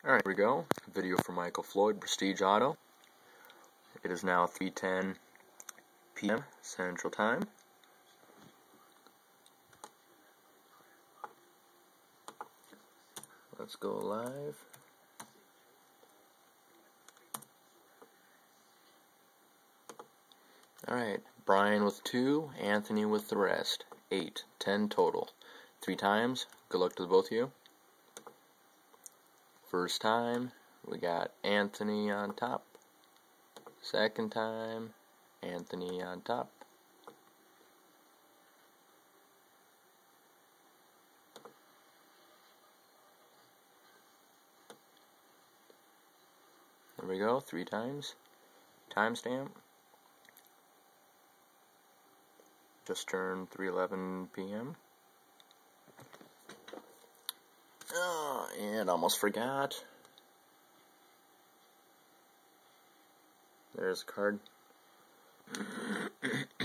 Alright, here we go. Video for Michael Floyd, Prestige Auto. It is now 3:10 p.m. Central Time. Let's go live. Alright, Brian with 2, Anthony with the rest. 8, 10 total. 3 times. Good luck to the both of you. First time, we got Anthony on top. Second time, Anthony on top. There we go, 3 times. Timestamp. Just turned 3:11 p.m. Oh, and almost forgot. There's a card.